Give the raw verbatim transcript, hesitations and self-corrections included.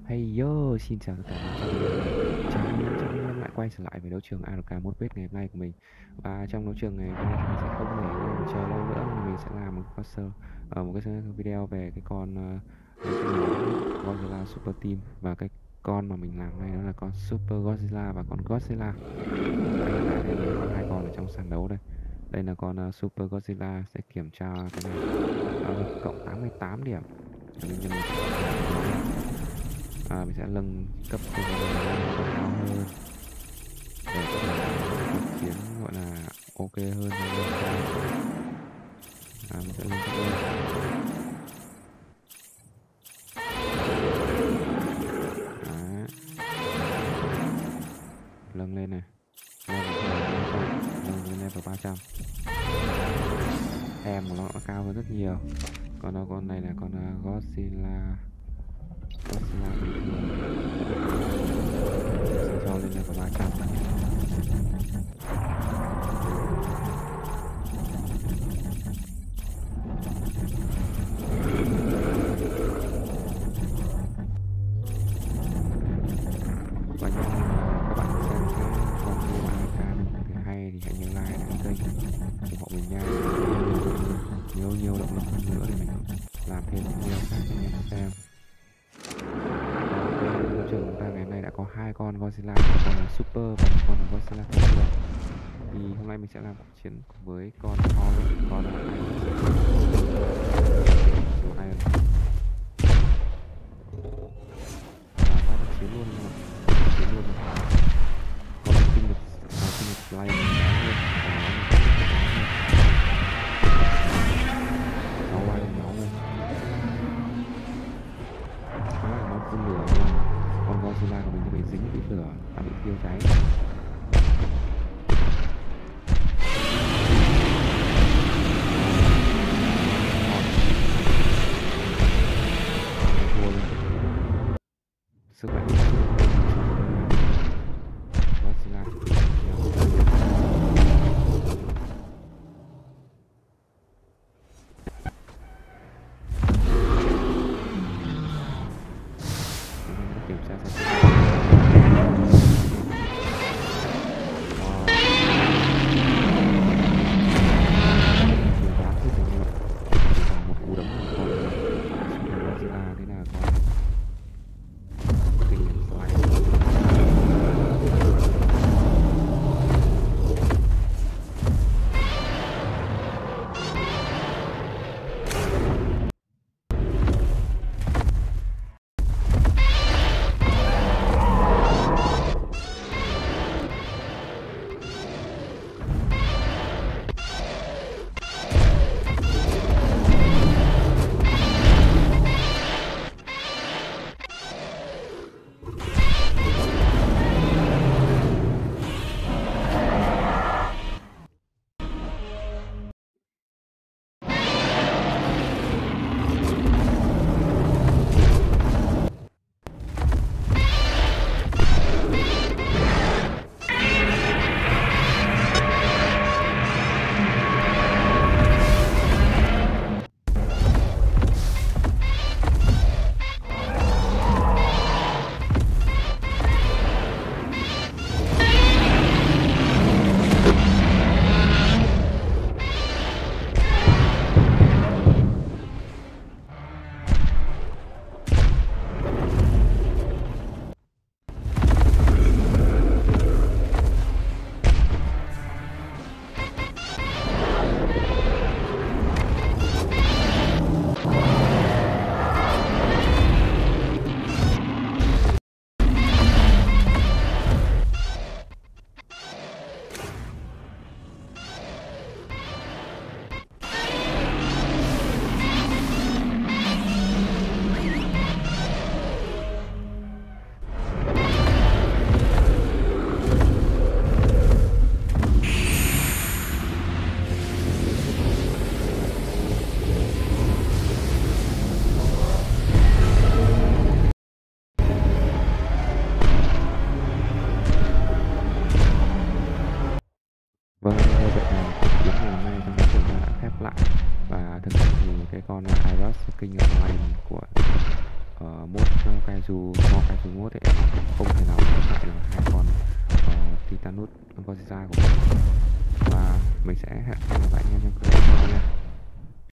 Hey yo, xin chào tất cả các bạn. Chào mừng chào mừng em lại quay trở lại với đấu trường a rờ ca Mobile ngày hôm nay của mình. Và trong đấu trường ngày hôm nay thì mình sẽ không để anh em chờ lâu nữa, mà mình sẽ làm một cái sơ ở một cái video về cái con uh, cái nhóm Godzilla Super Team, và cái con mà mình làm này đó là con Super Godzilla và con Godzilla. Đây hiện tại đây mình có hai con ở trong sàn đấu đây. Đây là con uh, Super Godzilla, sẽ kiểm tra cái này. Đó là cộng tám mươi tám điểm. Và mình nhân một à, mình sẽ nâng cấp cái con này lên cao hơn để có thể cuộc chiến gọi là ok hơn. À, mình sẽ nâng cấp lên. Đấy. Nâng lên này, nâng lên level ba trăm. Em của nó đã cao hơn rất nhiều. Còn nó con này là con uh, Godzilla Godzilla bình thường sẽ cho lên level ba trăm. Và như các bạn xem cái con video a rờ ca mình thấy hay thì hãy nhớ like đăng kênh ủng hộ mình nha, nhiều nhiều động lực hơn nữa để mình làm thêm những video khác cho anh em xem. Đấu trường chúng ta ngày hôm nay đã có hai con Godzilla, một con là Super và một con là Godzilla thông thường. Thì hôm nay mình sẽ làm cuộc chiến với con Thor, con Iron Iron và ta đã chiến luôn chiến luôn con sinh lực và sinh lực Lion luôn sáu Lion máu luôn. Đó là nó phun lửa, con Godzilla của mình bị dính bị lửa và bị thiêu cháy. Sức mạnh Godzilla kiểm tra xem. Một cú đấm của con Godzilla thế nào con kinh nghiệm slide. Kaiju Small Kaiju mode ấy không thể nào chống lại được hai con uh, Titanus Godzilla của mình. Và mình sẽ hẹn gặp lại anh em trong clip sau nha.